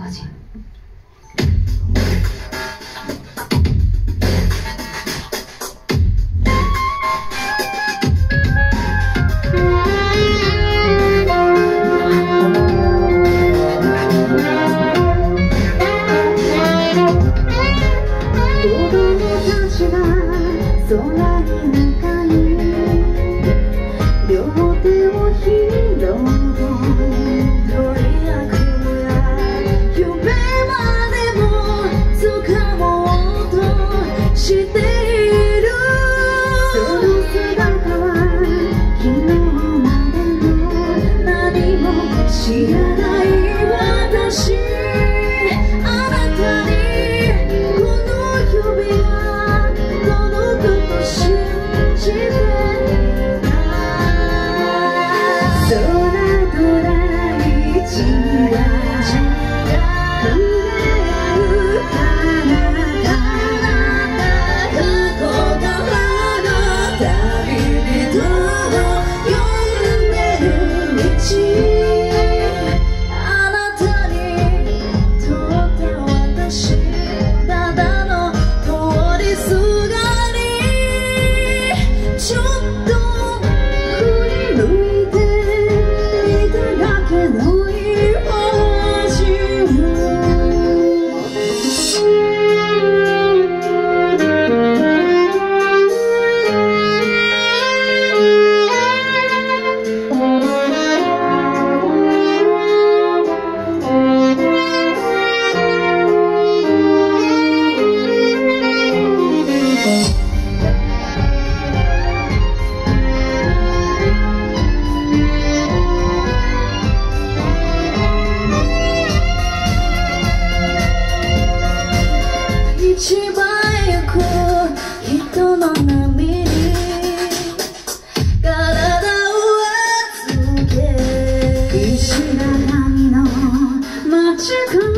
人。 空に向かい両手を広げ取り合う夢までも掴もうとしているその姿は昨日までの何も知らない私あなたにこの指が届くと信じていた空と大地が触れる彼方過去からの旅人を呼んでる道あなたにとって私ただの通りすがりちょっと振り向いていただけのイメージ一番よく人の波に体を預け石畳の街角